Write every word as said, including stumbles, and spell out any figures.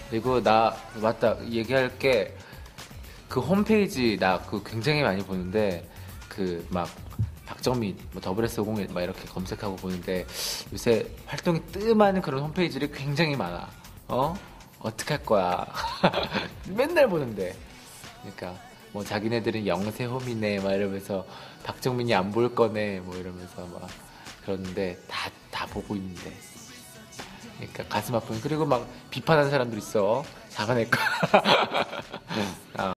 그리고 나 맞다 얘기할 게 그 홈페이지 나 그 굉장히 많이 보는데 그 막 박정민 뭐 더블에스 오공일 막 이렇게 검색하고 보는데 요새 활동이 뜸한 그런 홈페이지들이 굉장히 많아. 어? 어떡할 거야? 맨날 보는데. 그러니까 뭐 자기네들은 영세 홈이네 막 이러면서 박정민이 안 볼 거네 뭐 이러면서 막 그러는데 다 다 보고 있는데. 그러니까 가슴 아픈. 그리고 막 비판하는 사람들 있어. 잡아낼 거. 아.